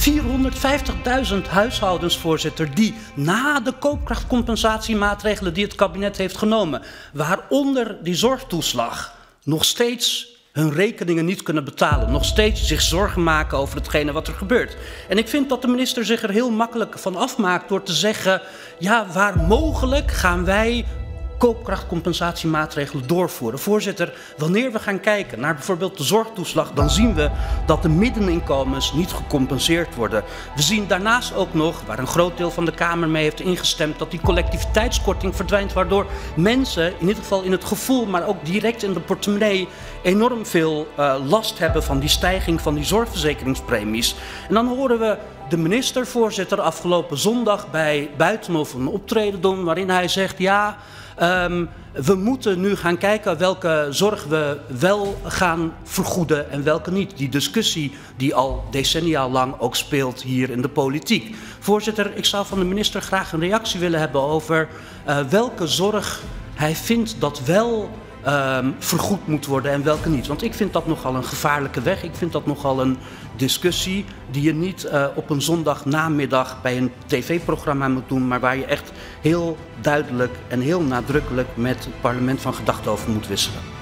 450.000 huishoudens, voorzitter, die na de koopkrachtcompensatiemaatregelen die het kabinet heeft genomen, waaronder die zorgtoeslag, nog steeds hun rekeningen niet kunnen betalen, nog steeds zich zorgen maken over hetgene wat er gebeurt. En ik vind dat de minister zich er heel makkelijk van afmaakt door te zeggen, ja, waar mogelijk gaan wij koopkrachtcompensatiemaatregelen doorvoeren. Voorzitter, wanneer we gaan kijken naar bijvoorbeeld de zorgtoeslag, dan zien we dat de middeninkomens niet gecompenseerd worden. We zien daarnaast ook nog, waar een groot deel van de Kamer mee heeft ingestemd, dat die collectiviteitskorting verdwijnt, waardoor mensen, in ieder geval in het gevoel, maar ook direct in de portemonnee, enorm veel last hebben van die stijging van die zorgverzekeringspremies. En dan horen we de minister, voorzitter, afgelopen zondag bij Buitenhof een optreden doen waarin hij zegt, ja, we moeten nu gaan kijken welke zorg we wel gaan vergoeden en welke niet. Die discussie die al decennia lang ook speelt hier in de politiek. Voorzitter, ik zou van de minister graag een reactie willen hebben over welke zorg hij vindt dat wel vergoed moet worden en welke niet. Want ik vind dat nogal een gevaarlijke weg. Ik vind dat nogal een discussie die je niet op een zondagnamiddag bij een tv-programma moet doen, maar waar je echt heel duidelijk en heel nadrukkelijk met het parlement van gedachten over moet wisselen.